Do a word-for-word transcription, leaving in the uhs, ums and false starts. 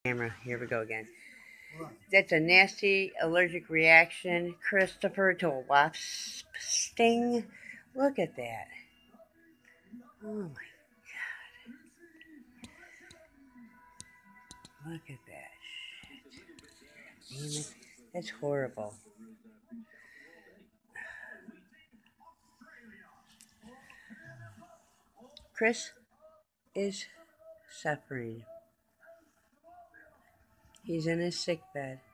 Camera. Here we go again. That's a nasty allergic reaction, Christopher, to a wasp sting. Look at that. Oh my, look at that. Shit. Damn it. That's horrible. Chris is suffering. He's in his sick bed.